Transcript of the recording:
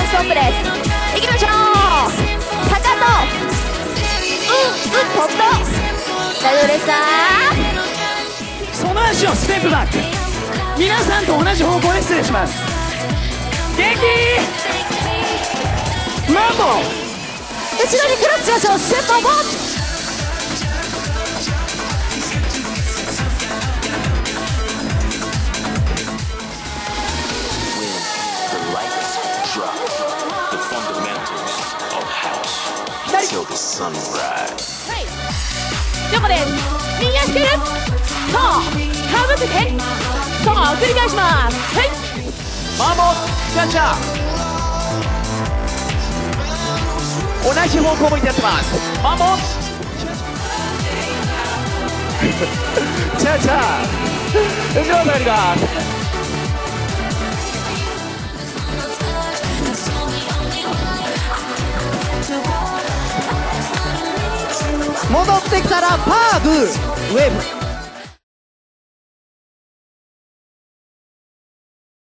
ストップです。いきましょう。かかとトップ、大丈夫ですか。 その足をステップバック、皆さんと同じ方向へ失礼します。元気マンボ、 後ろにクラッチしましょう。ステップアップ。横です。右足蹴る。そうかぶせて、そう繰り返します。はい、 マンボキャッチャー、同じ方向向いてやってます。マンボチャーチャー、後ろ下がります。 戻ってきたらパーグーウェーブ。